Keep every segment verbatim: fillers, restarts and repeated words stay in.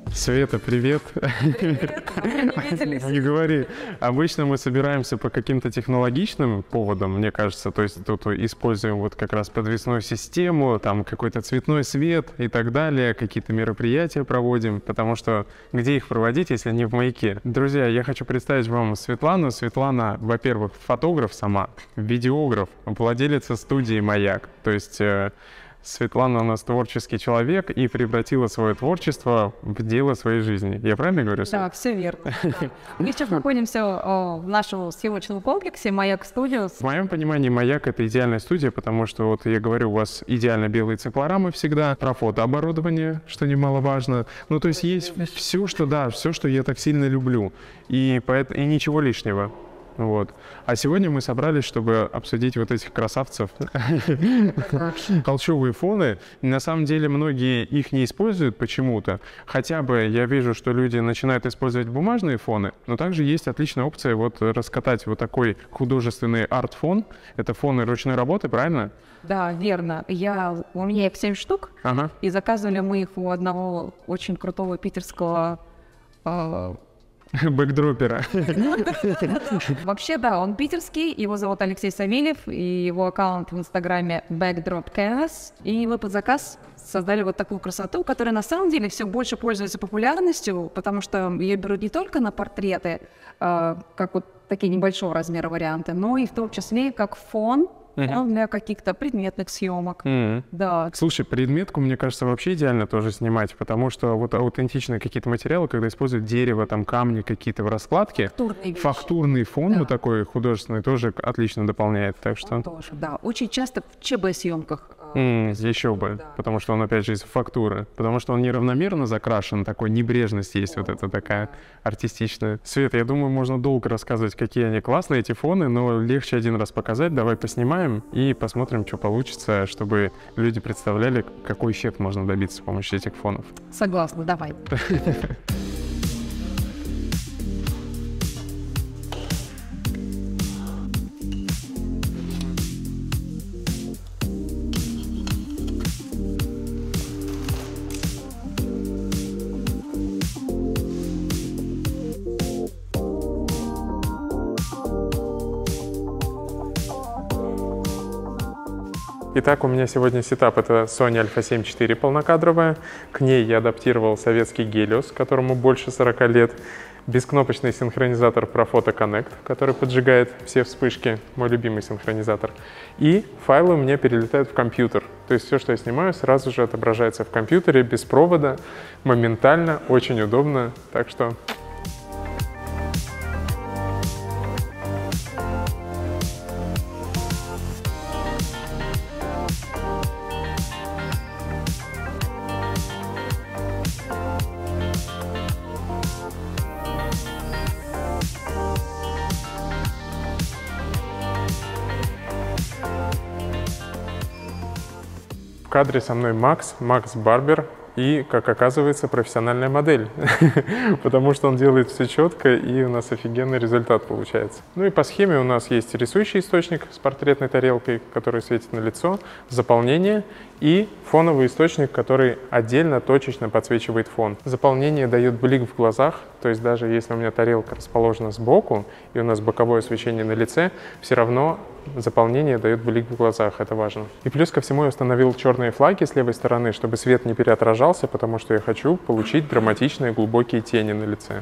Света, привет. Не говори. Обычно мы собираемся по каким-то технологичным поводам, мне кажется. То есть тут используем вот как раз подвесную систему, там какой-то цветной свет и так далее, какие-то мероприятия проводим, потому что где их проводить, если не в Маяке? Друзья, я хочу представить вам Светлану. Светлана, во-первых, фотограф сама, видеограф, владелица студии «Маяк». То есть Светлана у нас творческий человек и превратила свое творчество в дело своей жизни. Я правильно говорю? Да, все верно. Да. Мы сейчас находимся в нашем съемочном комплексе «Маяк Студиос». В моем понимании «Маяк» — это идеальная студия, потому что, вот я говорю, у вас идеально белые циклорамы всегда, про фотооборудование, что немаловажно. Ну, то есть есть все, что, да, все, что я так сильно люблю, и, поэтому, и ничего лишнего. Вот. А сегодня мы собрались, чтобы обсудить вот этих красавцев. Холщовые фоны. На самом деле многие их не используют почему-то. Хотя бы я вижу, что люди начинают использовать бумажные фоны, но также есть отличная опция вот раскатать вот такой художественный арт-фон. Это фоны ручной работы, правильно? Да, верно. Я, у меня их семь штук, ага. И заказывали мы их у одного очень крутого питерского... Бэкдропера. Вообще, да, он питерский, его зовут Алексей Савельев, и его аккаунт в инстаграме backdropchaos, и мы под заказ создали вот такую красоту, которая на самом деле все больше пользуется популярностью, потому что ее берут не только на портреты, как вот такие небольшого размера варианты, но и в том числе как фон, Uh-huh. для каких-то предметных съемок. Uh-huh. Да. Слушай, предметку, мне кажется, вообще идеально тоже снимать, потому что вот аутентичные какие-то материалы, когда используют дерево, там камни какие-то в раскладке, фактурный фон, да. Вот такой художественный, тоже отлично дополняет. Так что... Он тоже, да. Очень часто в ЧБ-съемках. Mm, еще бы, да. Потому что он, опять же, из фактуры, потому что он неравномерно закрашен, такой небрежность есть, вот эта такая артистичная. Света, я думаю, можно долго рассказывать, какие они классные, эти фоны, но легче один раз показать. Давай поснимаем и посмотрим, что получится, чтобы люди представляли, какой эффект можно добиться с помощью этих фонов. Согласна, давай. Итак, у меня сегодня сетап — это Sony Alpha семь четыре полнокадровая. К ней я адаптировал советский Helios, которому больше сорока лет. Бескнопочный синхронизатор ProPhoto Connect, который поджигает все вспышки, мой любимый синхронизатор. И файлы у меня перелетают в компьютер. То есть все, что я снимаю, сразу же отображается в компьютере, без провода, моментально, очень удобно. Так что... В кадре со мной Макс, Макс Барбер и, как оказывается, профессиональная модель, потому что он делает все четко, и у нас офигенный результат получается. Ну и по схеме у нас есть рисующий источник с портретной тарелкой, который светит на лицо, заполнение и фоновый источник, который отдельно точечно подсвечивает фон. Заполнение дает блик в глазах, то есть даже если у меня тарелка расположена сбоку, и у нас боковое освещение на лице, все равно заполнение дает блик в глазах, это важно. И плюс ко всему я установил черные флаги с левой стороны, чтобы свет не переотражался, потому что я хочу получить драматичные глубокие тени на лице.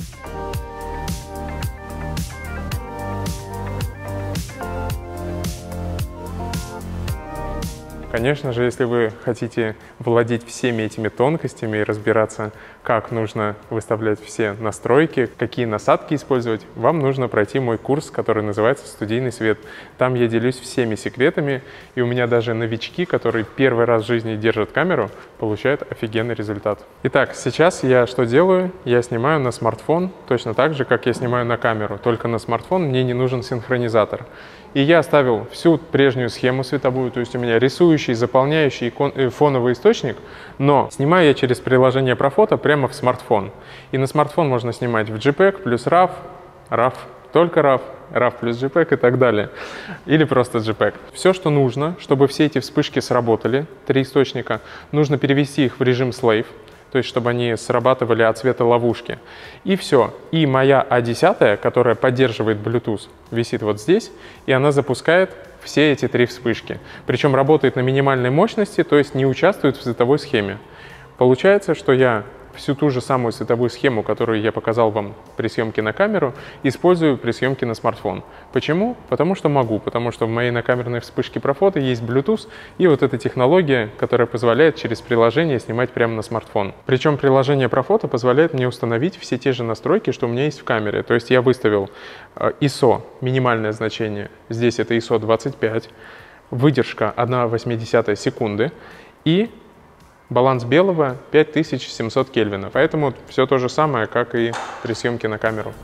Конечно же, если вы хотите владеть всеми этими тонкостями и разбираться, как нужно выставлять все настройки, какие насадки использовать, вам нужно пройти мой курс, который называется «Студийный свет». Там я делюсь всеми секретами, и у меня даже новички, которые первый раз в жизни держат камеру, получают офигенный результат. Итак, сейчас я что делаю? Я снимаю на смартфон точно так же, как я снимаю на камеру, только на смартфон мне не нужен синхронизатор. И я оставил всю прежнюю схему световую, то есть у меня рисующий, заполняющий фоновый источник, но снимаю я через приложение ProPhoto прямо в смартфон. И на смартфон можно снимать в JPEG плюс RAW, RAW, только RAW, RAW плюс JPEG и так далее. Или просто JPEG. Все, что нужно, чтобы все эти вспышки сработали, три источника, нужно перевести их в режим Slave. то есть чтобы они срабатывали от цвета ловушки. И все. И моя А десять, которая поддерживает Bluetooth, висит вот здесь, и она запускает все эти три вспышки. Причем работает на минимальной мощности, то есть не участвует в световой схеме. Получается, что я всю ту же самую световую схему, которую я показал вам при съемке на камеру, использую при съемке на смартфон. Почему? Потому что могу, потому что в моей накамерной вспышке Profoto есть Bluetooth и вот эта технология, которая позволяет через приложение снимать прямо на смартфон. Причем приложение Profoto позволяет мне установить все те же настройки, что у меня есть в камере. То есть я выставил ай эс о, минимальное значение, здесь это ай эс о двадцать пять, выдержка одна восьмидесятая секунды и баланс белого пять тысяч семьсот кельвинов. Поэтому все то же самое, как и при съемке на камеру.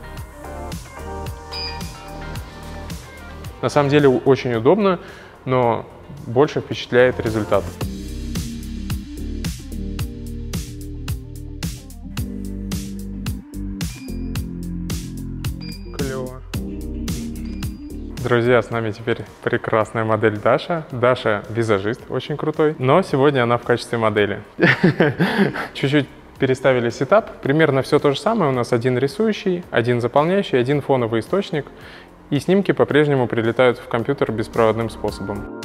На самом деле очень удобно, но больше впечатляет результат. Клево. Друзья, с нами теперь прекрасная модель Даша. Даша визажист, очень крутой, но сегодня она в качестве модели. Чуть-чуть переставили сетап. Примерно все то же самое. У нас один рисующий, один заполняющий, один фоновый источник. И снимки по-прежнему прилетают в компьютер беспроводным способом.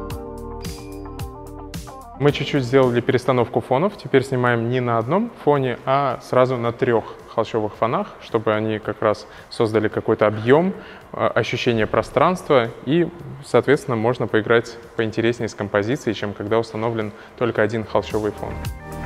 Мы чуть-чуть сделали перестановку фонов. Теперь снимаем не на одном фоне, а сразу на трех холщовых фонах, чтобы они как раз создали какой-то объем, ощущение пространства, и, соответственно, можно поиграть поинтереснее с композицией, чем когда установлен только один холщовый фон.